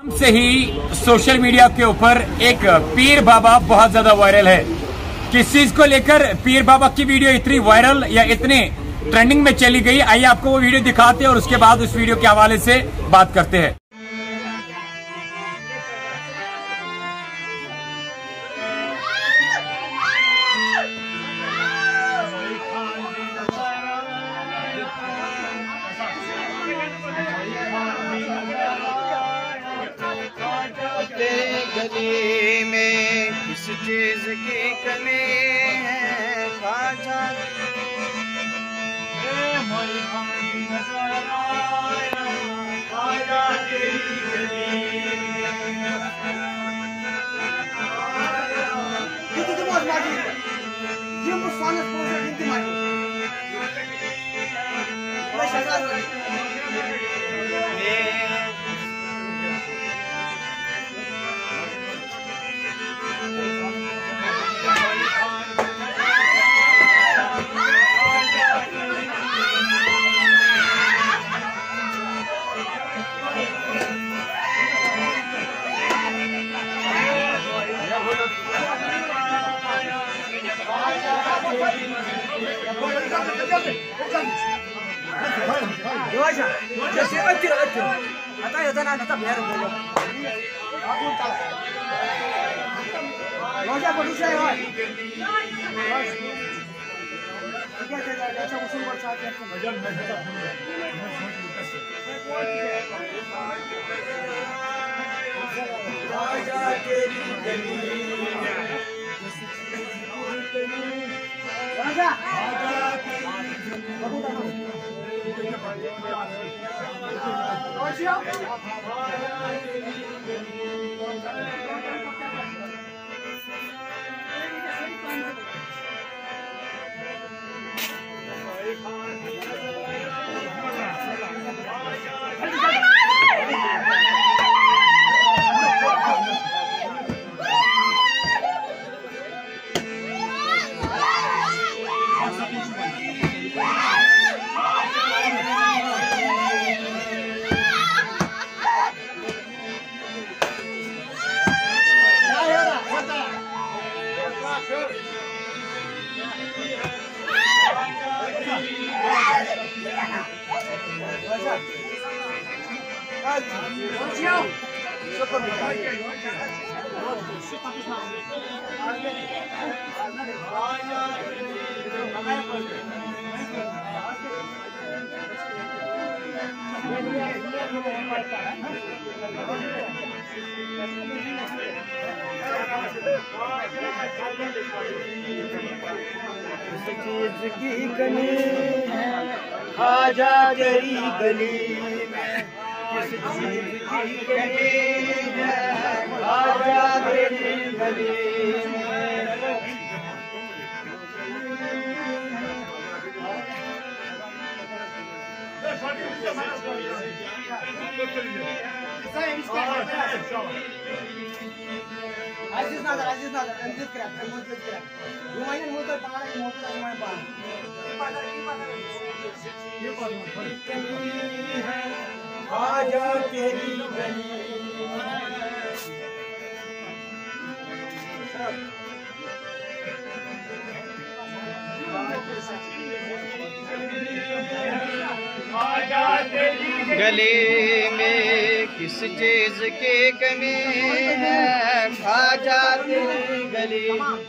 से ही social media के ऊपर एक पीर बाबा बहुत ज्यादा वायरल है। किस चीज को लेकर पीर बाबा की वीडियो इतनी वायरल या इतने ट्रेंडिंग में चली गई, आइए आपको वो वीडियो दिखाते हैं और उसके बाद उस वीडियो के हवाले से बात करते हैं। गली में किस चीज की कमी है, खाजा चीज की कमी है, खाजा तेरी गली में किस चीज की कमी है, खाजा तेरी गली में। Aziz Nazar, Aziz Krak, lumayan motor pangalan motor lumayan pa. Aja teri gali. गली में किस चीज की कमी है, खाजा तेरी गली।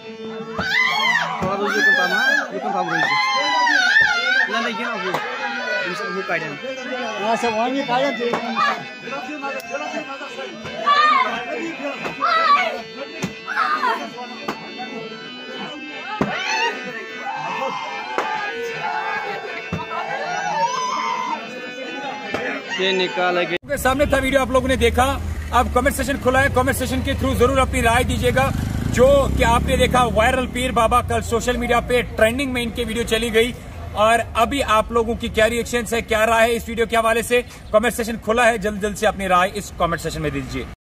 ये निकाला गया सामने था वीडियो, आप लोगों ने देखा। अब कमेंट सेशन खुला है, कमेंट सेशन के थ्रू जरूर अपनी राय दीजिएगा। जो कि आपने देखा वायरल पीर बाबा कल सोशल मीडिया पे ट्रेंडिंग में इनकी वीडियो चली गई, और अभी आप लोगों की क्या रिएक्शन है, क्या राय है इस वीडियो के हवाले से, कमेंट सेशन खुला है। जल्द से अपनी राय इस कमेंट सेशन में दीजिए।